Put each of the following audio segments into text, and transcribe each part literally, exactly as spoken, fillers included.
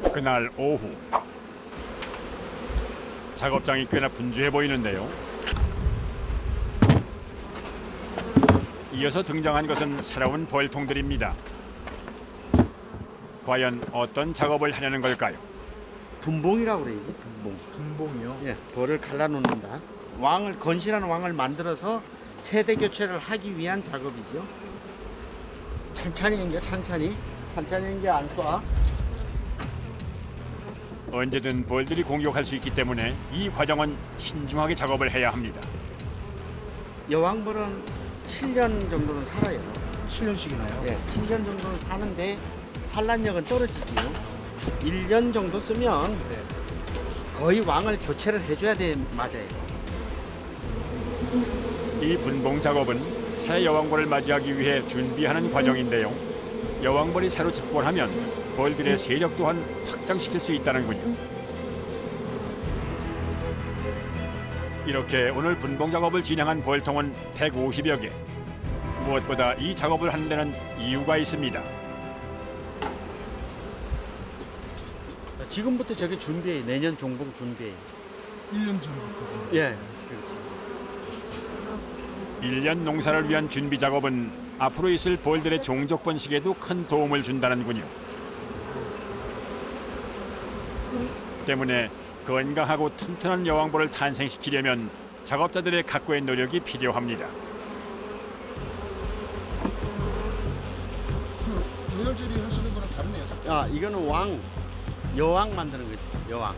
그날 오후 작업장이 꽤나 분주해 보이는데요. 이어서 등장한 것은 새로운 벌통들입니다. 과연 어떤 작업을 하려는 걸까요? 분봉이라고 그래야지. 분봉. 분봉이요? 예, 벌을 갈라놓는다. 왕을 건실한 왕을 만들어서 세대 교체를 하기 위한 작업이죠. 천천히 연겨, 천천히. 천천히 연겨 안 쏴. 언제든 벌들이 공격할 수 있기 때문에 이 과정은 신중하게 작업을 해야 합니다. 여왕벌은 칠 년 정도는 살아요. 칠 년씩이나요? 예, 칠 년 정도는 사는데 산란력은 떨어지지요. 일 년 정도 쓰면 네. 거의 왕을 교체를 해줘야 돼. 맞아요. 이 분봉 작업은 새 여왕벌을 맞이하기 위해 준비하는 과정인데요. 여왕벌이 새로 집권하면 벌들의 세력 또한 확장시킬 수 있다는군요. 이렇게 오늘 분봉 작업을 진행한 벌통은 백오십여 개. 무엇보다 이 작업을 하는 데는 이유가 있습니다. 지금부터 저게 준비해. 내년 종봉 준비해. 일 년 전부터. 예. 그렇지. 일 년 농사를 위한 준비 작업은 앞으로 있을 벌들의 종족 번식에도 큰 도움을 준다는군요. 때문에 건강하고 튼튼한 여왕벌을 탄생시키려면 작업자들의 각고의 노력이 필요합니다. 노열질이 하시는 거랑 다르네요. 아, 이거는 왕, 여왕 만드는 거죠. 여왕.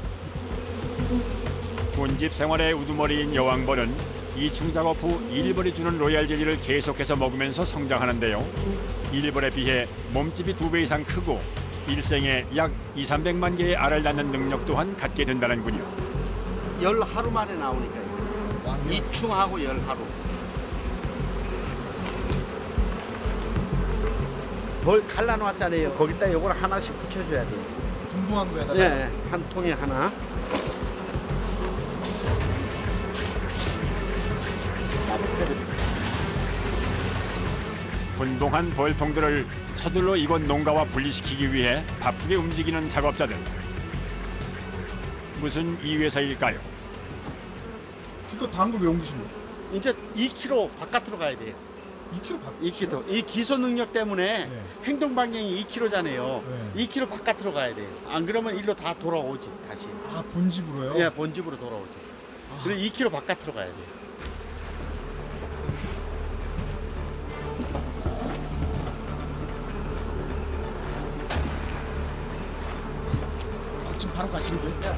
군집 생활의 우두머리인 여왕벌은 이충 작업 후 일벌이 주는 로얄 젤리를 계속해서 먹으면서 성장하는데요. 일벌에 비해 몸집이 두 배 이상 크고 일생에 약 이삼백만 개의 알을 낳는 능력 또한 갖게 된다는군요. 열 하루 만에 나오니까요. 이충하고 열 하루. 벌 갈라놓았잖아요. 거기다 요걸 하나씩 붙여줘야 돼요. 분봉한 거에다가. 네, 한 통에 하나. 분봉한 벌통들을 서둘러 이곳 농가와 분리시키기 위해 바쁘게 움직이는 작업자들. 무슨 이유에서일까요? 이거 다한 걸 왜 옮기신 거예요? 이제 이 킬로미터 바깥으로 가야 돼요. 이 킬로미터 밖. 이 킬로미터. 이 기소 능력 때문에 네. 행동 반경이 이 킬로미터잖아요. 네. 이 킬로미터 바깥으로 가야 돼요. 안 그러면 일로 다 돌아오지 다시. 아, 본집으로요? 예, 본집으로 돌아오지. 그리고 이 킬로미터 바깥으로 가야 돼요. 아, 지금 바로 가시는 거예요?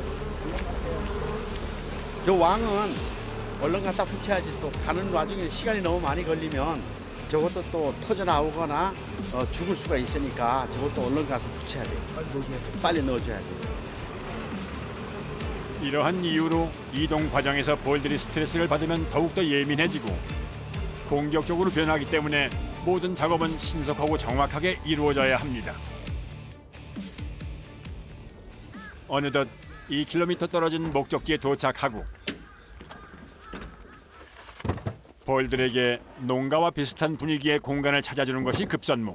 저 왕은 얼른 갖다 붙여야지. 또 가는 와중에 시간이 너무 많이 걸리면 저것도 또 터져 나오거나 어, 죽을 수가 있으니까 저것도 얼른 가서 붙여야 돼요. 빨리 넣어줘야 돼요. 빨리 넣어줘야 돼요. 이러한 이유로 이동 과정에서 벌들이 스트레스를 받으면 더욱더 예민해지고 공격적으로 변하기 때문에 모든 작업은 신속하고 정확하게 이루어져야 합니다. 어느덧 이 킬로미터 떨어진 목적지에 도착하고 벌들에게 농가와 비슷한 분위기의 공간을 찾아주는 것이 급선무.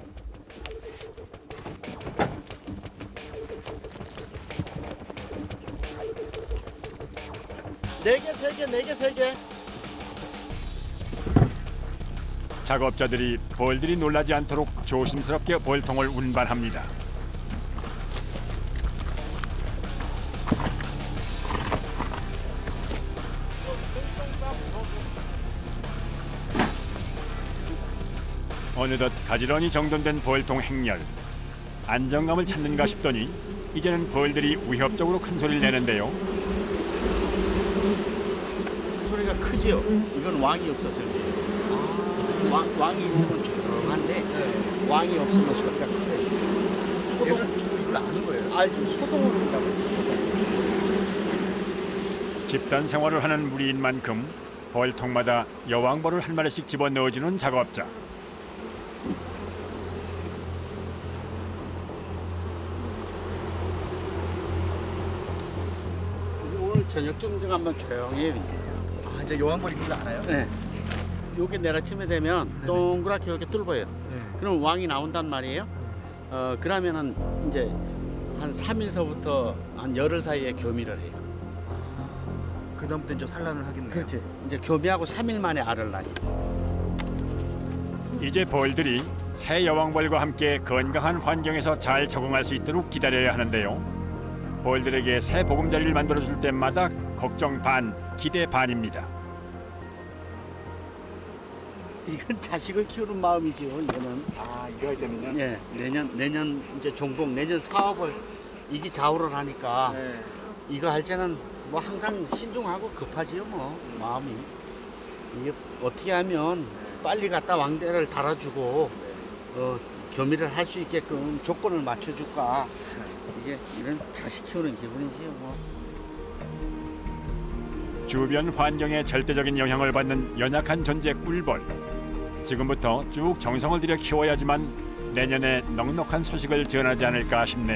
네 개, 세 개, 네 개, 세 개. 작업자들이 벌들이 놀라지 않도록 조심스럽게 벌통을 운반합니다. 어느덧 가지런히 정돈된 벌통 행렬. 안정감을 찾는가 싶더니 이제는 벌들이 위협적으로 큰 소리를 내는데요. 소리가 크지요. 이건 왕이 없어서 그래요. 왕, 왕이 있으면 조용한데 왕이 없으면 소리가 커요. 얘들 이걸 아는 거예요? 알죠. 소동을 한다고 해요. 집단 생활을 하는 무리인 만큼 벌통마다 여왕벌을 한 마리씩 집어넣어주는 작업자. 오늘 저녁쯤 좀 한번 조용해요. 이제. 아, 이제 여왕벌이 그걸 알아요? 네. 요게 내려침에 되면 동그랗게 이렇게 뚫어요. 네. 그럼 왕이 나온단 말이에요. 어, 그러면은 이제 한 삼 일서부터 한 열흘 사이에 교미를 해요. 그 다음부터 이제 산란을 하겠네요. 그렇지. 이제 교미하고 삼 일 만에 알을 낳아요. 이제 벌들이 새 여왕벌과 함께 건강한 환경에서 잘 적응할 수 있도록 기다려야 하는데요. 벌들에게 새 보금자리를 만들어줄 때마다 걱정 반, 기대 반입니다. 이건 자식을 키우는 마음이지요. 이거는. 아, 이거 할 때는요? 예, 내년 내년 이제 종봉 내년 사업을 이기 좌우를 하니까 네. 이거 할 때는 뭐 항상 신중하고 급하지요. 뭐 마음이 이게 어떻게 하면 빨리 갖다 왕대를 달아주고 어, 교미를 할 수 있게끔 조건을 맞춰줄까. 이게 이런 자식 키우는 기분이지요. 뭐. 주변 환경에 절대적인 영향을 받는 연약한 존재 꿀벌. 지금부터 쭉 정성을 들여 키워야지만 내년에 넉넉한 소식을 전하지 않을까 싶네요.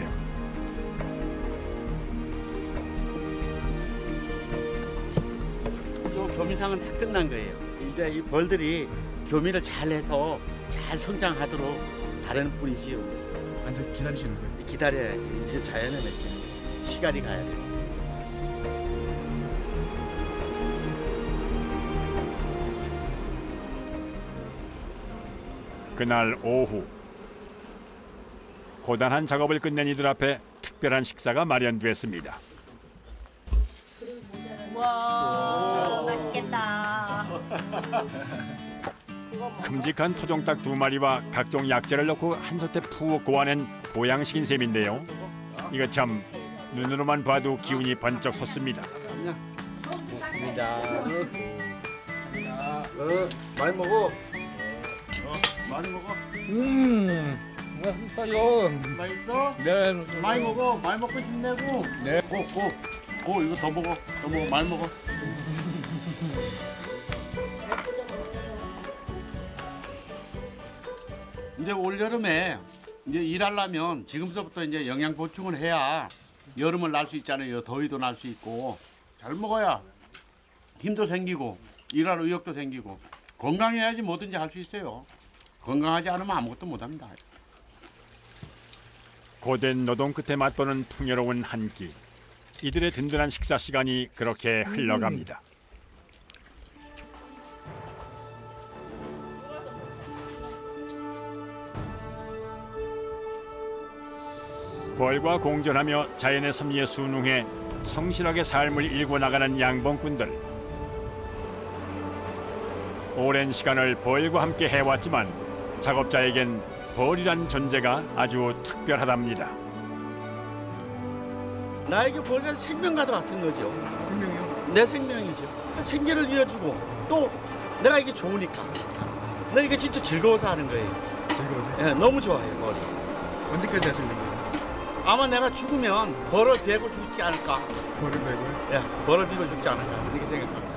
요 교미상은 다 끝난 거예요. 이제 이 벌들이 교미를 잘해서 잘 성장하도록 다루는 뿐이지요. 완전 기다리시는 거예요? 기다려야지. 이제 자연에 맡기는 시간이 가야 돼. 그날 오후 고단한 작업을 끝낸 이들 앞에 특별한 식사가 마련됐습니다. 와 맛있겠다. 큼직한 토종닭 두 마리와 각종 약재를 넣고 한솥에 푹 고아낸 보양식인 셈인데요. 이거 참 눈으로만 봐도 기운이 번쩍 솟습니다. 고맙습니다. 어, 많이 먹어. 많이 먹어. 음, 맛있어요. 맛있어? 네, 많이 먹어. 많이 먹고 힘내고. 네. 고, 고. 고, 이거 더 먹어. 더 먹어. 많이 먹어. 이제 올 여름에 이제 일하려면 지금서부터 이제 영양 보충을 해야 여름을 날 수 있잖아요. 더위도 날 수 있고. 잘 먹어야 힘도 생기고 일할 의욕도 생기고 건강해야지 뭐든지 할 수 있어요. 건강하지 않으면 아무것도 못합니다. 고된 노동 끝에 맛보는 풍요로운 한 끼. 이들의 든든한 식사 시간이 그렇게 흘러갑니다. 벌과 공존하며 자연의 섭리에 순응해 성실하게 삶을 일궈 나가는 양봉꾼들. 오랜 시간을 벌과 함께 해왔지만 작업자에겐 벌이란 존재가 아주 특별하답니다. 나에게 벌이란 생명과도 같은 거죠. 생명이요? 내 생명이죠. 생계를 이어주고 또 내가 이게 좋으니까. 내가 이게 진짜 즐거워서 하는 거예요. 즐거우세요? 예, 너무 좋아요, 벌이. 언제까지 하시는 거예요? 아마 내가 죽으면 벌을 베고 죽지 않을까. 벌을 베고요? 예, 벌을 베고 죽지 않을까. 이렇게 생각합니다.